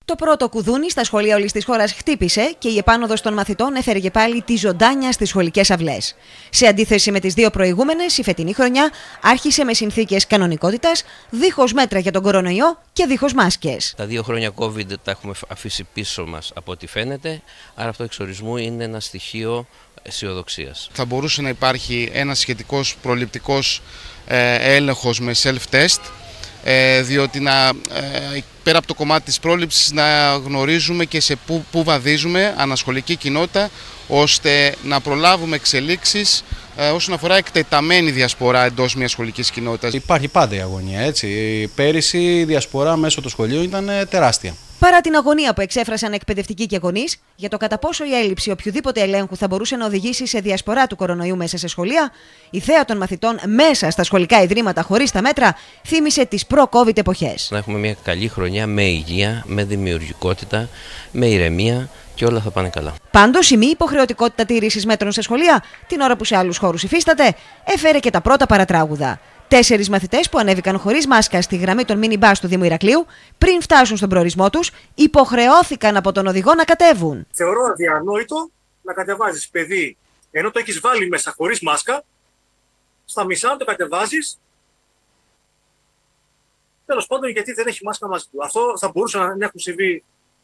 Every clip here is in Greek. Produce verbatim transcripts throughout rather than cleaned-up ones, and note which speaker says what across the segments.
Speaker 1: Το πρώτο κουδούνι στα σχολεία όλης της χώρας χτύπησε και η επάνωδος των μαθητών έφερε και πάλι τη ζωντάνια στις σχολικές αυλές. Σε αντίθεση με τις δύο προηγούμενες, η φετινή χρονιά άρχισε με συνθήκες κανονικότητας, δίχως μέτρα για τον κορονοϊό και δίχως μάσκες.
Speaker 2: Τα δύο χρόνια COVID τα έχουμε αφήσει πίσω μας από ό,τι φαίνεται, άρα αυτό εξορισμού είναι ένα στοιχείο αισιοδοξίας.
Speaker 3: Θα μπορούσε να υπάρχει ένας σχετικός προληπτικός ε, έλεγχος με self-test, ε, διότι να, ε, πέρα από το κομμάτι της πρόληψης να γνωρίζουμε και σε πού, πού βαδίζουμε ανασχολική κοινότητα, ώστε να προλάβουμε εξελίξεις ε, όσον αφορά εκτεταμένη διασπορά εντός μιας σχολικής κοινότητας.
Speaker 4: Υπάρχει πάντα η αγωνία, έτσι. Πέρυσι η διασπορά μέσω του σχολείου ήταν τεράστια.
Speaker 1: Παρά την αγωνία που εξέφρασαν εκπαιδευτικοί και γονείς για το κατά πόσο η έλλειψη οποιοδήποτε ελέγχου θα μπορούσε να οδηγήσει σε διασπορά του κορονοϊού μέσα σε σχολεία, η θέα των μαθητών μέσα στα σχολικά ιδρύματα χωρίς τα μέτρα θύμισε τις προ-COVID εποχές.
Speaker 2: Να έχουμε μια καλή χρονιά με υγεία, με δημιουργικότητα, με ηρεμία και όλα θα πάνε καλά.
Speaker 1: Πάντως, η μη υποχρεωτικότητα τήρησης μέτρων σε σχολεία, την ώρα που σε άλλους χώρους υφίσταται, έφερε και τα πρώτα παρατράγουδα. Τέσσερις μαθητές που ανέβηκαν χωρίς μάσκα στη γραμμή των μίνι-μπας του Δήμου Ηρακλείου, πριν φτάσουν στον προορισμό τους, υποχρεώθηκαν από τον οδηγό να κατέβουν.
Speaker 5: Θεωρώ αδιανόητο να κατεβάζεις παιδί, ενώ το έχεις βάλει μέσα χωρίς μάσκα, στα μισά να το κατεβάζεις. Τέλος πάντων, γιατί δεν έχει μάσκα μαζί του. Αυτό θα μπορούσε να έχουν συμβεί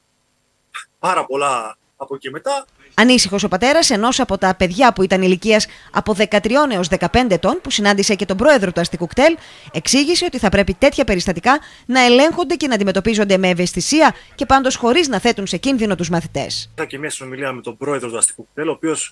Speaker 5: πάρα πολλά από εκεί μετά.
Speaker 1: Ανήσυχος ο πατέρας ενός από τα παιδιά που ήταν ηλικίας από δεκατρία έως δεκαπέντε ετών, που συνάντησε και τον πρόεδρο του αστικού κτέλ, εξήγησε ότι θα πρέπει τέτοια περιστατικά να ελέγχονται και να αντιμετωπίζονται με ευαισθησία και πάντως χωρίς να θέτουν σε κίνδυνο τους μαθητές.
Speaker 5: Είχα και μια συνομιλία με τον πρόεδρο του αστικού κτέλ, ο οποίος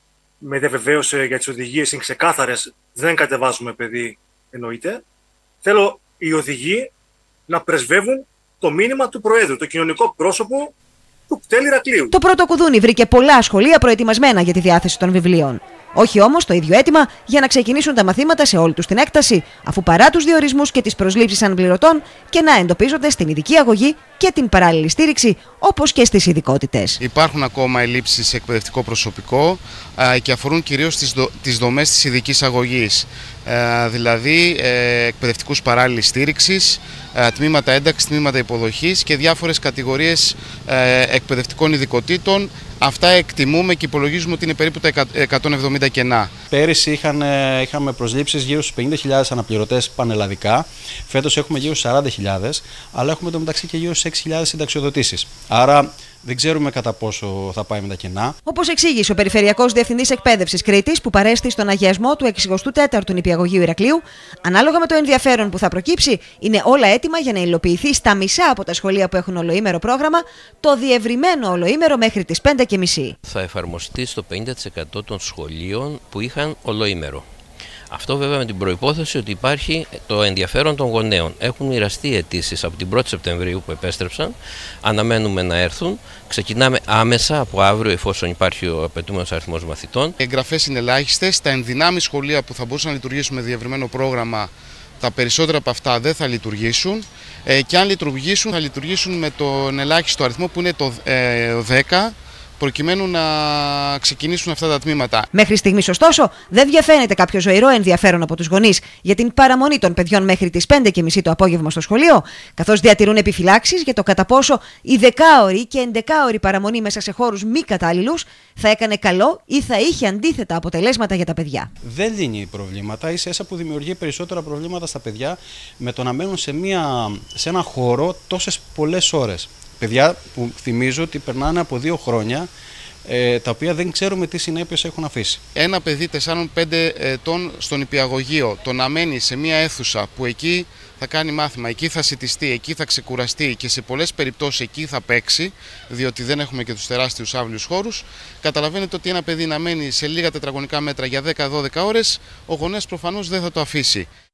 Speaker 5: με διαβεβαίωσε για τις οδηγίες, είναι ξεκάθαρες, δεν κατεβάζουμε παιδί, εννοείται. Θέλω οι οδηγοί να πρεσβεύουν το μήνυμα του Προέδρου, το κοινωνικό πρόσωπο του κτέλ Ηρακλείου.
Speaker 1: Το πρώτο κουδούνι βρήκε πολλά σχολεία προετοιμασμένα για τη διάθεση των βιβλίων. Όχι όμως το ίδιο αίτημα για να ξεκινήσουν τα μαθήματα σε όλη τους την έκταση, αφού παρά τους διορισμούς και τις προσλήψεις αναπληρωτών και να εντοπίζονται στην ειδική αγωγή και την παράλληλη στήριξη, όπως και στις ειδικότητες.
Speaker 3: Υπάρχουν ακόμα ελλείψεις σε εκπαιδευτικό προσωπικό α, και αφορούν κυρίως τις, δο, τις δομές της ειδικής αγωγής, α, δηλαδή ε, εκπαιδευτικούς παράλληλης στήριξης, α, τμήματα ένταξης, τμήματα υποδοχής και διάφορες κατηγορίες ε, εκπαιδευτικών ειδικοτήτων. Αυτά εκτιμούμε και υπολογίζουμε ότι είναι περίπου τα εκατόν εβδομήντα κενά.
Speaker 4: Πέρυσι είχαν, είχαμε προσλήψεις γύρω στους πενήντα χιλιάδες αναπληρωτές πανελλαδικά. Φέτος έχουμε γύρω στους σαράντα χιλιάδες, αλλά έχουμε το μεταξύ και γύρω στους έξι χιλιάδες συνταξιοδοτήσεις. Άρα δεν ξέρουμε κατά πόσο θα πάει με τα κενά.
Speaker 1: Όπως εξήγησε ο Περιφερειακός Διευθυντής Εκπαίδευσης Κρήτης, που παρέστη στον αγιασμό του εξηκοστού τέταρτου νηπιαγωγείου Ηρακλείου, ανάλογα με το ενδιαφέρον που θα προκύψει, είναι όλα έτοιμα για να υλοποιηθεί στα μισά από τα σχολεία που έχουν ολοήμερο πρόγραμμα το διευρυμένο ολοήμερο μέχρι τις πέντε και μισή.
Speaker 2: Θα εφαρμοστεί στο πενήντα τοις εκατό των σχολείων που είχαν ολοήμερο. Αυτό βέβαια με την προϋπόθεση ότι υπάρχει το ενδιαφέρον των γονέων. Έχουν μοιραστεί αιτήσεις από την πρώτη Σεπτεμβρίου που επέστρεψαν, αναμένουμε να έρθουν. Ξεκινάμε άμεσα από αύριο, εφόσον υπάρχει ο απαιτούμενος αριθμός μαθητών.
Speaker 3: Οι εγγραφές είναι ελάχιστες. Τα ενδυνάμει σχολεία που θα μπορούσαν να λειτουργήσουν με διευρυμένο πρόγραμμα, τα περισσότερα από αυτά δεν θα λειτουργήσουν. Ε, και αν λειτουργήσουν, θα λειτουργήσουν με τον ελάχιστο αριθμό που είναι το ε, δέκα. Προκειμένου να ξεκινήσουν αυτά τα τμήματα.
Speaker 1: Μέχρι στιγμής, ωστόσο, δεν διαφαίνεται κάποιο ζωηρό ενδιαφέρον από τους γονείς για την παραμονή των παιδιών μέχρι τις πέντε και μισή το απόγευμα στο σχολείο, καθώς διατηρούν επιφυλάξεις για το κατά πόσο η δεκάωρη και εντεκάωρη παραμονή μέσα σε χώρους μη κατάλληλους θα έκανε καλό ή θα είχε αντίθετα αποτελέσματα για τα παιδιά.
Speaker 4: Δεν λύνει προβλήματα, ίσα ίσα που δημιουργεί περισσότερα προβλήματα στα παιδιά με το να μένουν σε, μια, σε ένα χώρο τόσες πολλές ώρες. Παιδιά που θυμίζω ότι περνάνε από δύο χρόνια, ε, τα οποία δεν ξέρουμε τι συνέπειες έχουν αφήσει.
Speaker 3: Ένα παιδί τεσσάρων πέντε ετών στον νηπιαγωγείο, το να μένει σε μια αίθουσα που εκεί θα κάνει μάθημα, εκεί θα σιτιστεί, εκεί θα ξεκουραστεί και σε πολλές περιπτώσεις εκεί θα παίξει, διότι δεν έχουμε και τους τεράστιους άβλιους χώρους, καταλαβαίνετε ότι ένα παιδί να μένει σε λίγα τετραγωνικά μέτρα για δέκα με δώδεκα ώρες, ο γονέας προφανώς δεν θα το αφήσει.